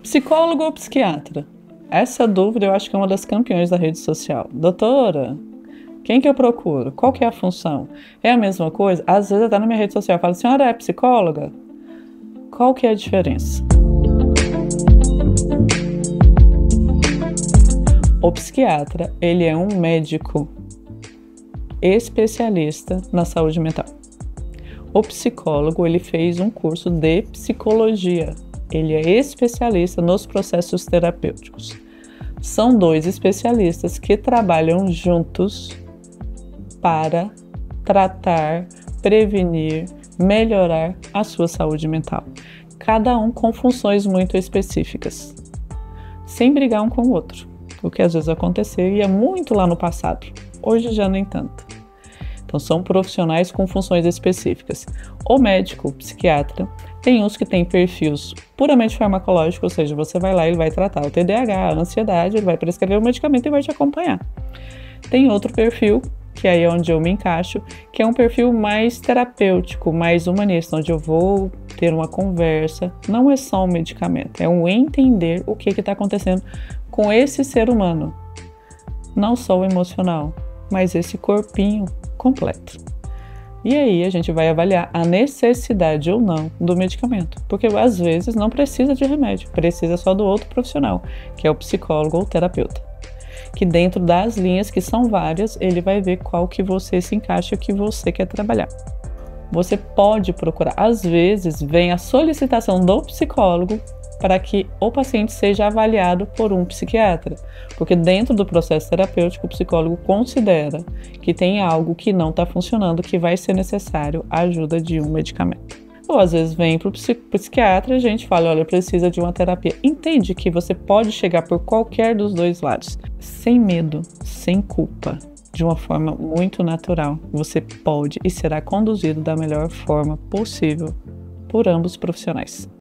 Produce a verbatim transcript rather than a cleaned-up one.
Psicólogo ou psiquiatra? Essa dúvida eu acho que é uma das campeões da rede social. Doutora, quem que eu procuro? Qual que é a função? É a mesma coisa? Às vezes até na minha rede social eu falo, senhora é psicóloga? Qual que é a diferença? O psiquiatra, ele é um médico especialista na saúde mental. O psicólogo, ele fez um curso de psicologia. Ele é especialista nos processos terapêuticos. São dois especialistas que trabalham juntos para tratar, prevenir, melhorar a sua saúde mental. Cada um com funções muito específicas, sem brigar um com o outro. O que às vezes acontecia muito lá no passado, hoje já nem tanto. Então são profissionais com funções específicas. O médico, o psiquiatra, tem uns que têm perfis puramente farmacológicos, ou seja, você vai lá e ele vai tratar o T D A H, a ansiedade, ele vai prescrever o medicamento e vai te acompanhar. Tem outro perfil, que aí é onde eu me encaixo, que é um perfil mais terapêutico, mais humanista, onde eu vou ter uma conversa. Não é só um medicamento, é um entender o que está acontecendo com esse ser humano. Não só o emocional, mas esse corpinho completo. E aí a gente vai avaliar a necessidade ou não do medicamento, porque às vezes não precisa de remédio, precisa só do outro profissional, que é o psicólogo ou terapeuta, que dentro das linhas, que são várias, ele vai ver qual que você se encaixa e o que você quer trabalhar. Você pode procurar, às vezes vem a solicitação do psicólogo para que o paciente seja avaliado por um psiquiatra, porque dentro do processo terapêutico o psicólogo considera que tem algo que não está funcionando, que vai ser necessário a ajuda de um medicamento. Ou às vezes vem para o psiquiatra e a gente fala, olha, precisa de uma terapia. Entende que você pode chegar por qualquer dos dois lados, sem medo, sem culpa, de uma forma muito natural. Você pode e será conduzido da melhor forma possível por ambos os profissionais.